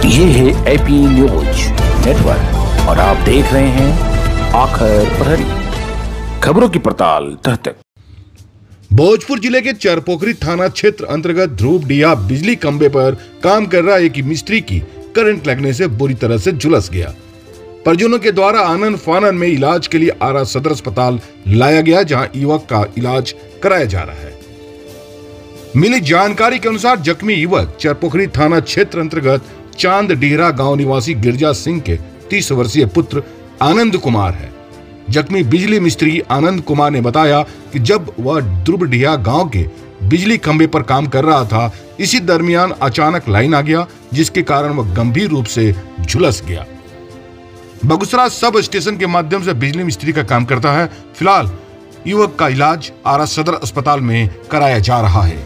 ये है AP news network और आप देख रहे हैं आखिर प्रहरी, खबरों की पड़ताल तह तक। भोजपुर जिले के चरपोखरी थाना क्षेत्र अंतर्गत ध्रुवडीहा बिजली खंभे पर काम कर रहा एक मिस्त्री की करंट लगने से बुरी तरह से झुलस गया। परिजनों के द्वारा आनन फानन में इलाज के लिए आरा सदर अस्पताल लाया गया, जहां युवक का इलाज कराया जा रहा है। मिली जानकारी के अनुसार जख्मी युवक चरपोखरी थाना क्षेत्र अंतर्गत चांद डीहरा गांव निवासी गिरजा सिंह के 30 वर्षीय पुत्र आनंद कुमार है। जख्मी बिजली मिस्त्री आनंद कुमार ने बताया कि जब वह ध्रुवडीहा गांव के बिजली खंभे पर काम कर रहा था, इसी दरमियान अचानक लाइन आ गया, जिसके कारण वह गंभीर रूप से झुलस गया। बगुसरा सब स्टेशन के माध्यम से बिजली मिस्त्री का काम करता है। फिलहाल युवक का इलाज आरा सदर अस्पताल में कराया जा रहा है।